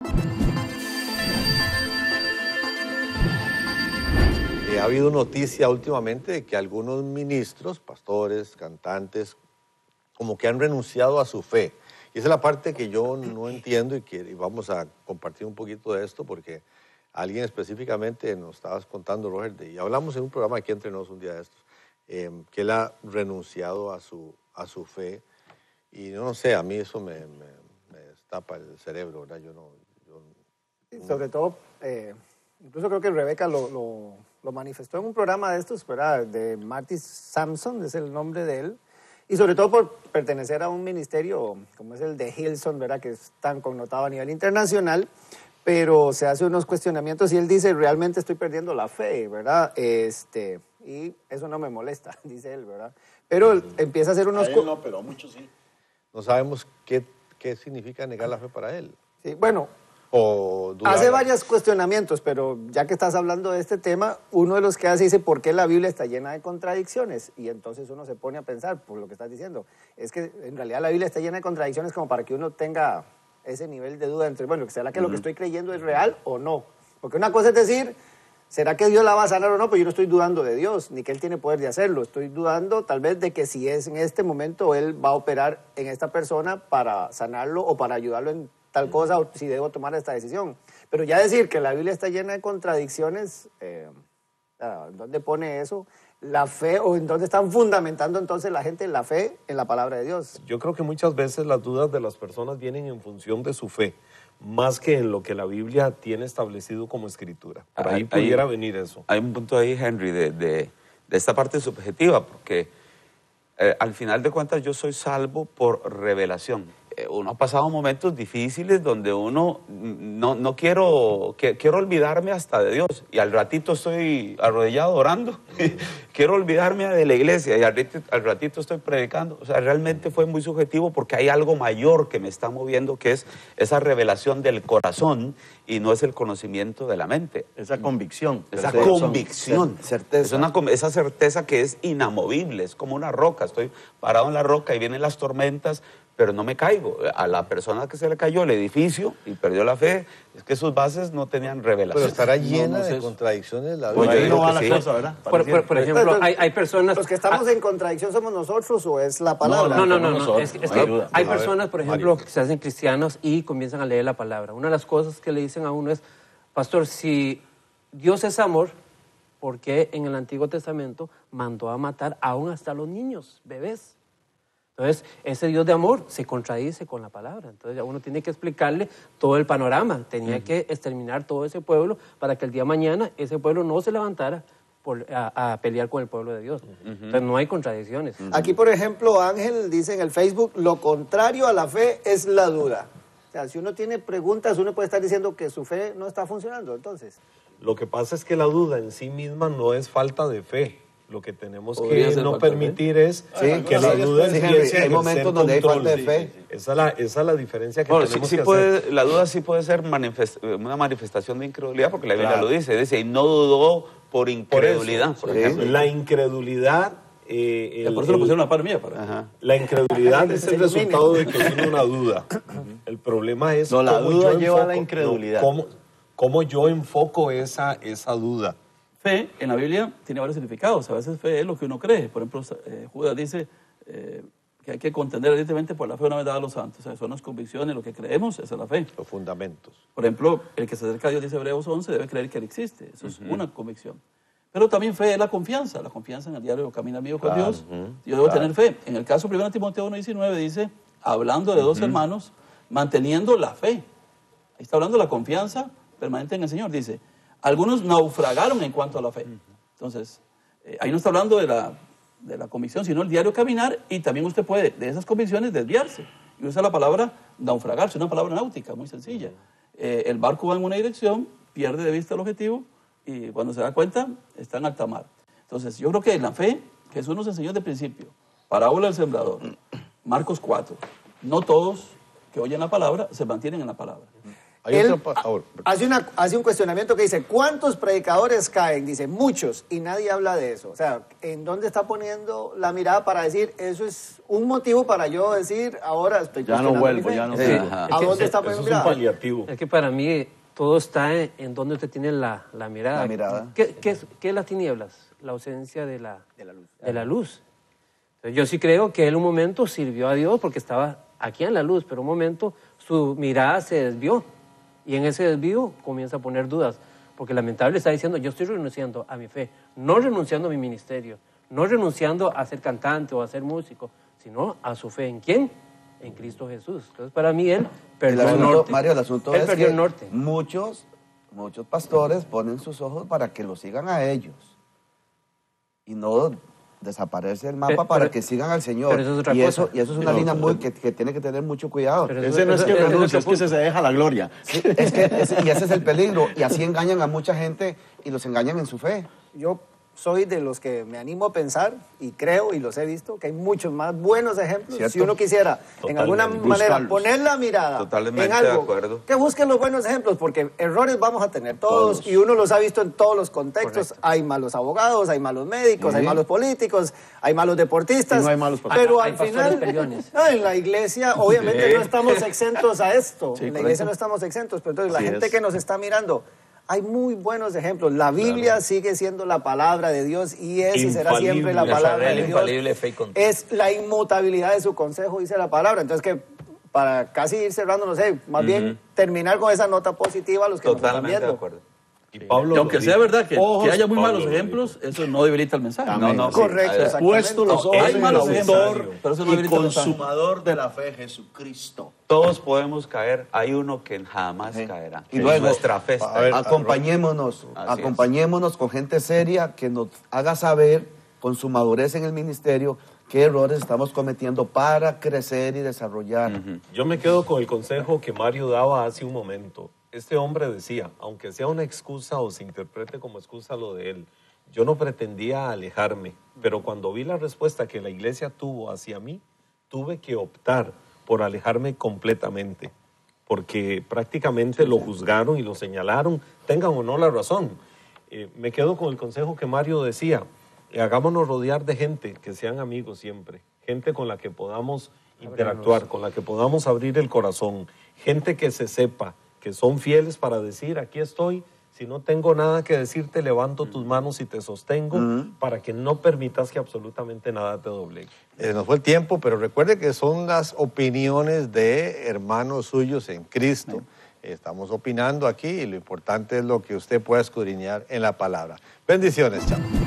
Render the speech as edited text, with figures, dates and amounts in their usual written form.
Ha habido noticia últimamente de que algunos ministros, pastores, cantantes, como que han renunciado a su fe. Y esa es la parte que yo no entiendo y vamos a compartir un poquito de esto porque alguien específicamente nos estabas contando, Roger, y hablamos en un programa aquí entre nosotros un día de estos, que él ha renunciado a su fe. Y no sé, a mí eso me destapa el cerebro, ¿verdad? Sí, sobre todo, incluso creo que Rebeca lo manifestó en un programa de estos, ¿verdad? De Marty Sampson, es el nombre de él. Y sobre todo por pertenecer a un ministerio como es el de Hillsong, ¿verdad? Que es tan connotado a nivel internacional, pero se hace unos cuestionamientos y él dice, realmente estoy perdiendo la fe, ¿verdad? Y eso no me molesta, dice él, ¿verdad? Pero empieza a hacer unos... A él no, pero a muchos sí. No sabemos qué significa negar la fe para él. Sí, bueno, hace varios cuestionamientos, pero ya que estás hablando de este tema, uno de los que hace dice, ¿por qué la Biblia está llena de contradicciones? Y entonces uno se pone a pensar, por lo que estás diciendo, es que en realidad la Biblia está llena de contradicciones como para que uno tenga ese nivel de duda entre, bueno, ¿será que lo que estoy creyendo es real o no? Porque una cosa es decir, ¿será que Dios la va a sanar o no? Pues yo no estoy dudando de Dios, ni que Él tiene poder de hacerlo. Estoy dudando tal vez de que si es en este momento Él va a operar en esta persona para sanarlo o para ayudarlo en tal cosa, o si debo tomar esta decisión. Pero ya decir que la Biblia está llena de contradicciones, ¿dónde pone eso? La fe, o en dónde están fundamentando entonces la gente la fe en la palabra de Dios. Yo creo que muchas veces las dudas de las personas vienen en función de su fe, más que en lo que la Biblia tiene establecido como escritura. Por ahí pudiera venir eso. Hay un punto ahí, Henry, de esta parte subjetiva, porque al final de cuentas yo soy salvo por revelación. Uno ha pasado momentos difíciles donde uno no quiero olvidarme hasta de Dios, y al ratito estoy arrodillado orando, quiero olvidarme de la iglesia y al ratito estoy predicando. O sea, realmente fue muy subjetivo porque hay algo mayor que me está moviendo, que es esa revelación del corazón y no es el conocimiento de la mente. Esa convicción. Esa convicción. Certeza. Esa certeza que es inamovible, es como una roca. Estoy parado en la roca y vienen las tormentas, pero no me caigo. A la persona que se le cayó el edificio y perdió la fe, es que sus bases no tenían revelación. Pero estará llena de contradicciones la Pues Biblia. ahí no va la sí. cosa, ¿verdad? Por ejemplo, hay personas... ¿Los que estamos en contradicción somos nosotros o es la palabra? No. Es que hay A personas, ver, por ejemplo, que se hacen cristianos y comienzan a leer la palabra. Una de las cosas que le dicen a uno es, pastor, si Dios es amor, ¿por qué en el Antiguo Testamento mandó a matar aún hasta los niños, bebés? Entonces, ese Dios de amor se contradice con la palabra. Entonces, uno tiene que explicarle todo el panorama. Tenía que exterminar todo ese pueblo para que el día de mañana ese pueblo no se levantara a pelear con el pueblo de Dios. Entonces, no hay contradicciones. Aquí, por ejemplo, Ángel dice en el Facebook, lo contrario a la fe es la duda. O sea, si uno tiene preguntas, uno puede estar diciendo que su fe no está funcionando, entonces. Lo que pasa es que la duda en sí misma no es falta de fe. Lo que tenemos Podría que ser no falta de permitir es que la duda empiece a ejercer control. Esa es la diferencia que tenemos que hacer. La duda sí puede ser una manifestación de incredulidad, porque la Biblia lo dice, y no dudó por incredulidad, por ejemplo. La incredulidad... por eso lo pusieron a par mía. La incredulidad es el resultado de que tiene una duda. El problema es No, la cómo duda yo lleva a la enfoco- incredulidad. cómo yo enfoco esa duda. Fe en la Biblia tiene varios significados. A veces fe es lo que uno cree. Por ejemplo, Judas dice que hay que contender ardientemente por la fe una vez dada a los santos. O sea, son las convicciones, lo que creemos, esa es la fe. Los fundamentos. Por ejemplo, el que se acerca a Dios, dice Hebreos 11, debe creer que Él existe. Eso es una convicción. Pero también fe es la confianza en el diario caminar mío con Dios. Yo debo tener fe. En el caso 1 Timoteo 1:19 dice, hablando de dos hermanos, manteniendo la fe. Ahí está hablando de la confianza permanente en el Señor. Dice, algunos naufragaron en cuanto a la fe. Entonces, ahí no está hablando de la convicción, sino el diario caminar, y también usted puede, de esas convicciones, desviarse. Y usa la palabra naufragarse, una palabra náutica, muy sencilla. El barco va en una dirección, pierde de vista el objetivo, y cuando se da cuenta, está en alta mar. Entonces, yo creo que en la fe, Jesús nos enseñó desde el principio, parábola del sembrador, Marcos 4, no todos que oyen la palabra se mantienen en la palabra. Él hace un cuestionamiento que dice, ¿cuántos predicadores caen? Dice, muchos, y nadie habla de eso. O sea, ¿en dónde está poniendo la mirada para decir, eso es un motivo para yo decir, ahora estoy ya no vuelvo, ya no vuelvo? ¿A dónde está poniendo mirada? Es un paliativo. Es que para mí todo está en donde usted tiene la mirada. La mirada. ¿Qué es las tinieblas? La ausencia de la luz. Entonces, yo sí creo que él un momento sirvió a Dios porque estaba aquí en la luz, pero un momento su mirada se desvió. Y en ese desvío comienza a poner dudas. Porque lamentable está diciendo, yo estoy renunciando a mi fe, no renunciando a mi ministerio, no renunciando a ser cantante o a ser músico, sino a su fe. ¿En quién? En Cristo Jesús. Entonces, para mí, él perdió el norte. Mario, el asunto es perdió que el norte. Muchos pastores ponen sus ojos para que lo sigan a ellos. Y no desaparece el mapa para que sigan al Señor. Pero eso es otra cosa. cosa. Y eso es una línea que tiene que tener mucho cuidado. Ese no es que renuncia, es que se deja la gloria. Sí, y ese es el peligro. Y así engañan a mucha gente y los engañan en su fe. Yo soy de los que me animo a pensar y creo y los he visto que hay muchos más buenos ejemplos. ¿Cierto? Si uno quisiera en alguna manera poner la mirada Totalmente en algo, de acuerdo. que busquen los buenos ejemplos, porque errores vamos a tener todos. Y uno los ha visto en todos los contextos. Correcto. Hay malos abogados, hay malos médicos, hay malos políticos, hay malos deportistas. Y no hay malos pastores. Pero Hay al final, pellones. en la iglesia obviamente no estamos exentos a esto. En la iglesia no estamos exentos, pero entonces la gente que nos está mirando, hay muy buenos ejemplos. La Biblia sigue siendo la palabra de Dios y es y será siempre la palabra de Dios. Es la inmutabilidad de su consejo, dice la palabra. Entonces, que para casi ir cerrando, no sé, más bien terminar con esa nota positiva a los que nos están viendo. De acuerdo. Y Pablo, y aunque sea verdad que haya muy malos ejemplos, eso no debilita el mensaje. No, Correcto, puesto los ojos hay en malos el ejemplos, autor pero eso no y debilita el mensaje. consumador de la fe, Jesucristo. Todos podemos caer, hay uno que jamás caerá. Y luego, nuestra fe está acompañémonos con gente seria que nos haga saber con su madurez en el ministerio qué errores estamos cometiendo para crecer y desarrollar. Yo me quedo con el consejo que Mario daba hace un momento. Este hombre decía, aunque sea una excusa o se interprete como excusa lo de él, yo no pretendía alejarme, pero cuando vi la respuesta que la iglesia tuvo hacia mí, tuve que optar por alejarme completamente, porque prácticamente lo juzgaron y lo señalaron, tengan o no la razón. Me quedo con el consejo que Mario decía, hagámonos rodear de gente que sean amigos siempre, gente con la que podamos interactuar, con la que podamos abrir el corazón, gente que se sepa, que son fieles para decir, aquí estoy, si no tengo nada que decirte, levanto tus manos y te sostengo para que no permitas que absolutamente nada te doblegue. Nos fue el tiempo, pero recuerde que son las opiniones de hermanos suyos en Cristo. Estamos opinando aquí y lo importante es lo que usted pueda escudriñar en la palabra. Bendiciones, chao.